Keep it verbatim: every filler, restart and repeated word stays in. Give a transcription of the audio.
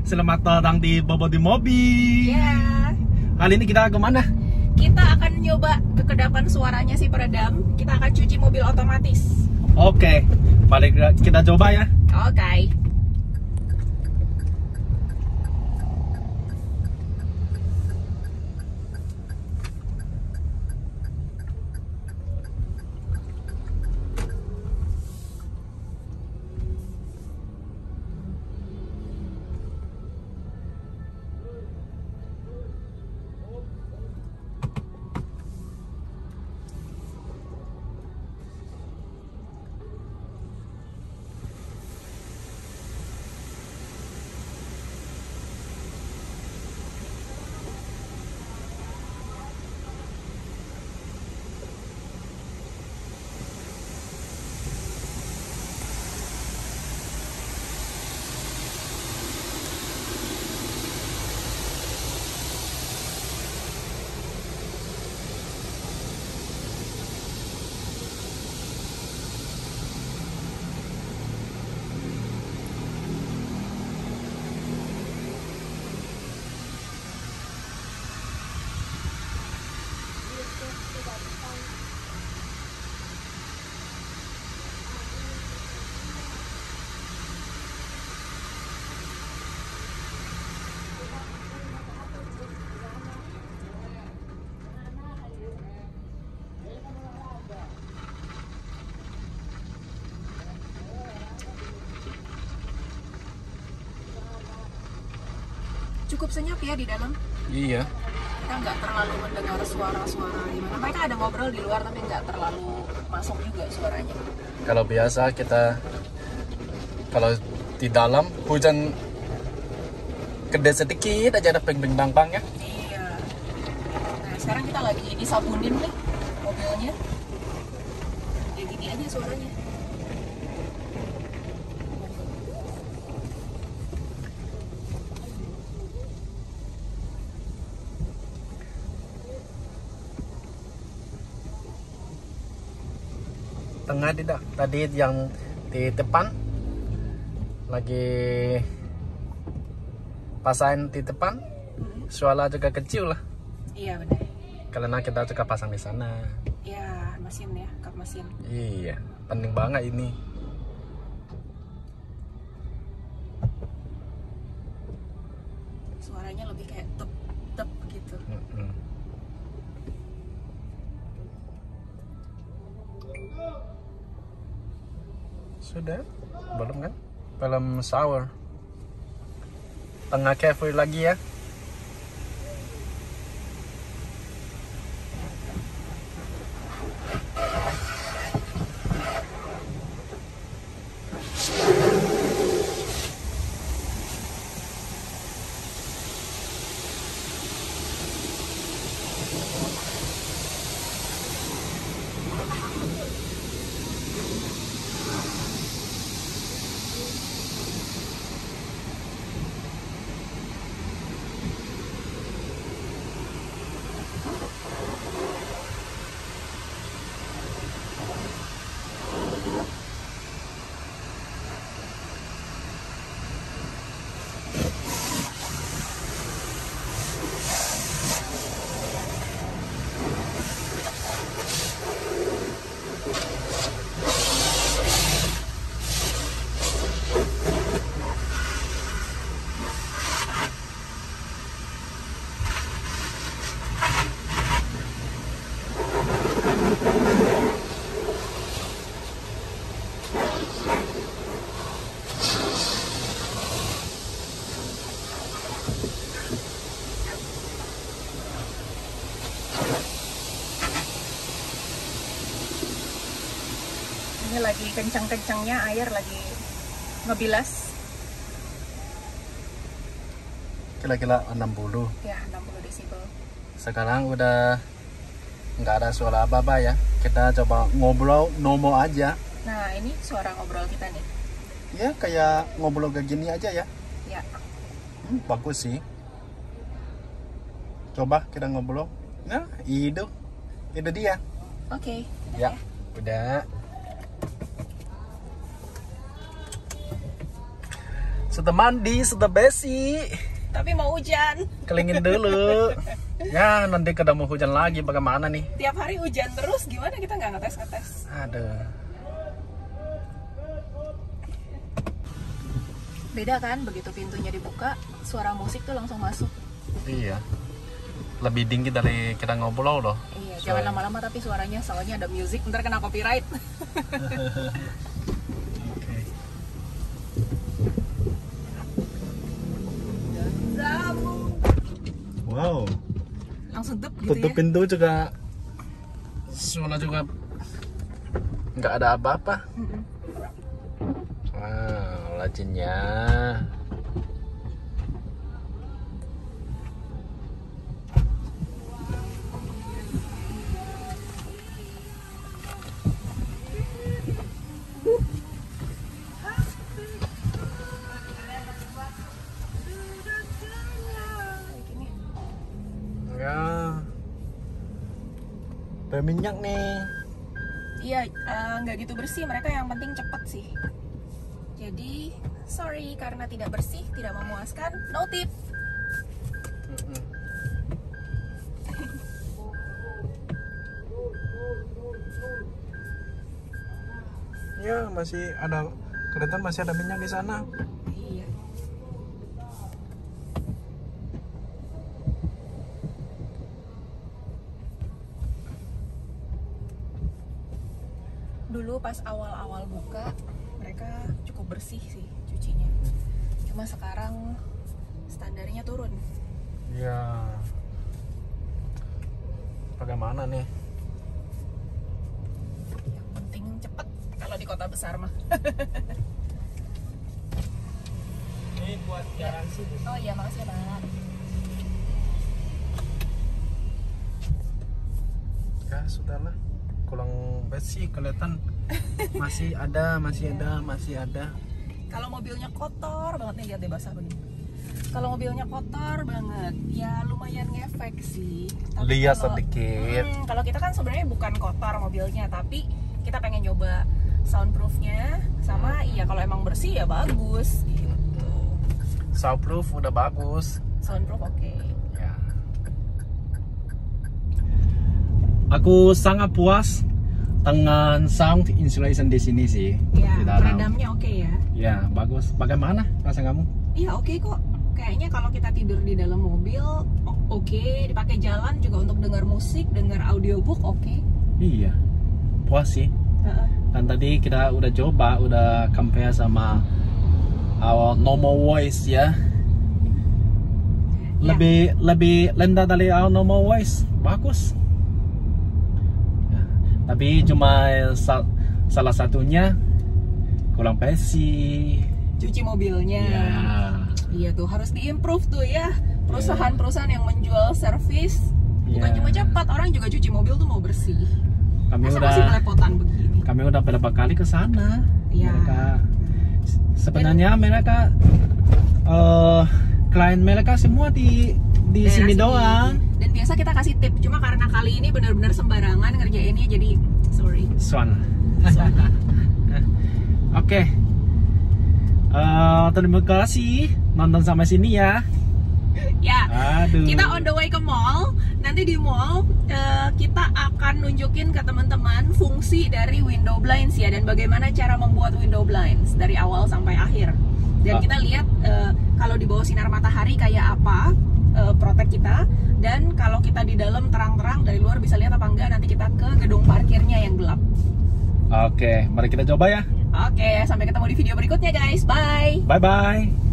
Selamat datang di Bobot di Mobil. Ya. Kali ini kita kemana? Kita akan nyoba kekedapan suaranya si peredam. Kita akan cuci mobil otomatis. Oke, mari kita coba ya. Oke. Cukup senyap ya di dalam. Iya. Kita nggak terlalu mendengar suara-suara gimana. Mereka ada ngobrol di luar tapi nggak terlalu masuk juga suaranya. Kalau biasa kita kalau di dalam hujan gede sedikit aja ada beng-beng bang-bang ya. Iya. Nah sekarang kita lagi disabunin nih mobilnya. Kayak gini aja suaranya. Tengah tidak, tadi yang di depan lagi pasang di depan, suara juga kecil lah. Iya benar. Karena kita juga pasang di sana. Iya mesin ya, kap mesin. Iya, penting banget ini. Suaranya lebih kayak tep tep gitu. Mm-mm. Sudah? Belum kan? Belum shower. Tengah cafe lagi ya. Ini lagi kencang-kencangnya air lagi ngebilas. Kira-kira enam puluh. Ya enam puluh desibel. Sekarang udah nggak ada suara apa-apa ya. Kita coba ngobrol normal aja. Nah ini suara ngobrol kita nih. Ya kayak ngobrol kayak gini aja ya. Ya. Hmm, bagus sih. Coba kita ngobrol. Nah itu itu dia. Oke. Ya udah. Sudah mandi, sudah besi. Tapi mau hujan. Kelingin dulu. Ya nanti kada mau hujan lagi bagaimana nih? Tiap hari hujan terus, gimana kita nggak ngetes-ngetes? Aduh. Beda kan, begitu pintunya dibuka, suara musik tuh langsung masuk. Iya. Lebih tinggi dari kita ngobrol loh. Iya, jangan lama-lama tapi suaranya, soalnya ada musik, ntar kena copyright. Oke. Wow. Langsung dep gitu Tutup ya. pintu juga. Suara juga nggak ada apa-apa. Mm-mm. Wow, lacinnya. Ya, berminyak nih. Iya, eh, nggak gitu bersih. Mereka yang penting cepet sih. Jadi, sorry karena tidak bersih, tidak memuaskan. No tip. Mm-mm. Ya, masih ada kelihatan masih ada minyak di sana. Iya. Dulu pas awal-awal buka, mereka cukup bersih sih cucinya. Cuma sekarang standarnya turun. Ya. Bagaimana nih? Yang penting cepet kalau di kota besar mah. Ini buat garansi. Oh iya, makasih ya Bang. Ya, sudahlah. Kurang bersih kelihatan. Masih ada, masih ada, masih ada. Kalau mobilnya kotor banget nih, lihat deh basah begini. Kalau mobilnya kotor banget, ya lumayan ngefek sih. Tapi Lihat kalau- sedikit. Hmm, kalau kita kan sebenarnya bukan kotor mobilnya, tapi kita pengen nyoba soundproofnya, sama iya kalau emang bersih ya bagus gitu. Soundproof udah bagus. Soundproof oke. Ya. Aku sangat puas dengan sound insulation di sini sih. Ya, Di dalam. peredamnya oke ya. Ya, bagus. Bagaimana rasa kamu? Iya oke kok. Kayaknya kalau kita tidur di dalam mobil o- oke, dipakai jalan juga untuk dengar musik, dengar audiobook oke. Iya. Puas sih. Heeh. Dan tadi kita udah coba, udah compare sama our normal voice ya. Ya. Lebih lebih rendah dari our normal voice. Bagus. Ya, tapi cuma sa- salah satunya kurang bersih. Cuci mobilnya. Ya. Iya tuh harus diimprove tuh ya. Perusahaan-perusahaan yang menjual servis bukan Ya. cuma cepat, orang juga cuci mobil tuh mau bersih. Kami Masa udah masih belepotan begini? kami udah beberapa kali ke sana. Iya. Mereka sebenarnya mereka eh klien mereka semua di di Daerah sini doang. Dan biasa kita kasih tip, cuma karena kali ini benar-benar sembarangan ngerjainnya, jadi sorry. Swan. Oke. Eh, terima kasih nonton sampai sini ya. Ya. Aduh. Kita on the way ke mall. Nanti di mall eh, kita akan nunjukin ke teman-teman fungsi dari window blinds ya, dan bagaimana cara membuat window blinds dari awal sampai akhir. Dan Ah. kita lihat eh, kalau di bawah sinar matahari kayak apa eh, protek kita, dan kalau kita di dalam terang-terang dari luar bisa lihat apa enggak. Nanti kita ke gedung parkirnya yang gelap. Oke, mari kita coba ya. Oke, sampai ketemu di video berikutnya guys. Bye. Bye bye.